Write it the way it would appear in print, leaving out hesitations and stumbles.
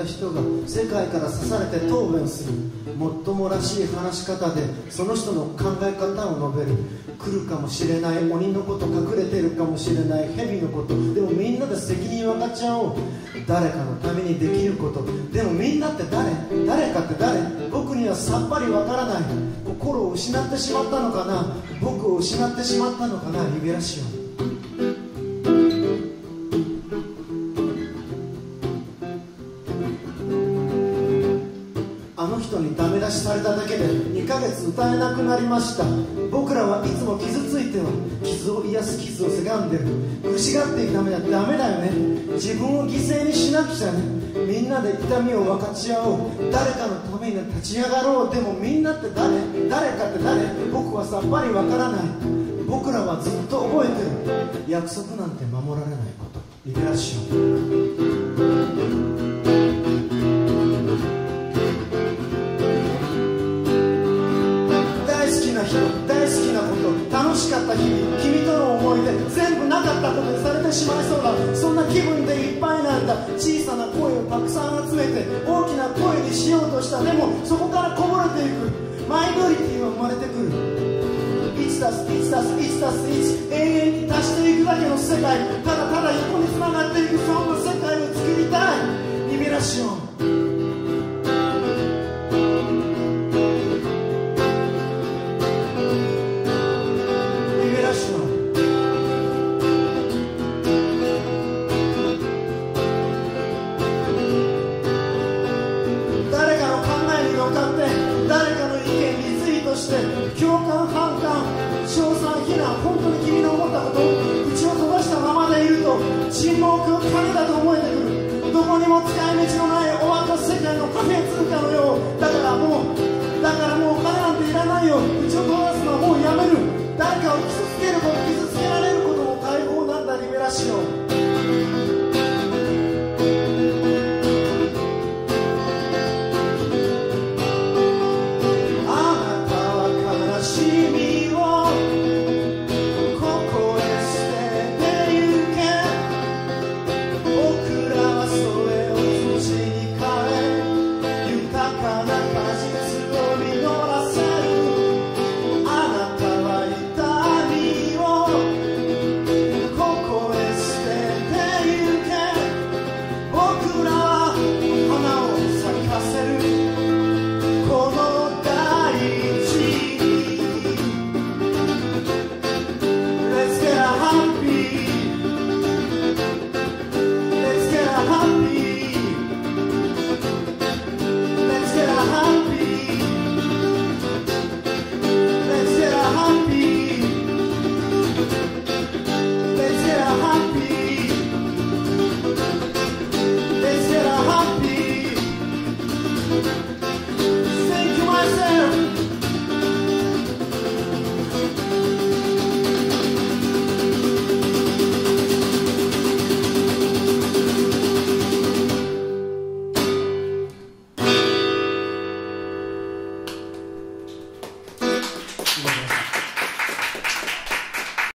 人が世界から刺されて答弁する。もっともらしい話し方でその人の考え方を述べる。来るかもしれない鬼のこと、隠れてるかもしれない蛇のこと。でもみんなで責任分かっちゃおう。誰かのためにできること。でもみんなって誰かって誰？僕にはさっぱり分からない。心を失ってしまったのかな、僕を失ってしまったのかな。リベラシオン。あの人にダメ出しされただけで2ヶ月歌えなくなりました。僕らはいつも傷ついては傷を癒す傷をせがんでる。苦しがっていためはダメだよね。自分を犠牲にしなくちゃね。みんなで痛みを分かち合おう。誰かのために立ち上がろう。でもみんなって誰かって誰？僕はさっぱり分からない。僕らはずっと覚えてる。約束なんて守られないこと。リベラシオン。大好きなこと、楽しかった日々、君との思い出、全部なかったことにされてしまいそうだ。そんな気分でいっぱいなんだ。小さな声をたくさん集めて大きな声にしようとした。でもそこからこぼれていく。マイノリティは生まれてくる。1+1+1+1 永遠に足していくだけの世界。ただただ横につながっていく、そんな世界を作りたい。リベラシオン。共感、反感、称賛、非難、本当に君の思ったこと口を飛ばしたままでいると沈黙を金だと思えてくる。どこにも使い道のない終わった世界の貨幣通貨のようだからもうお金なんていらないよ。口を飛ばすのはもうやめる。誰かを傷つけること